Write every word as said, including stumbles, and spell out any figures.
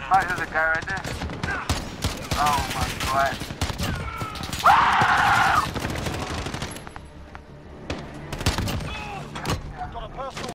Oh, there's a guy right there. Oh my god.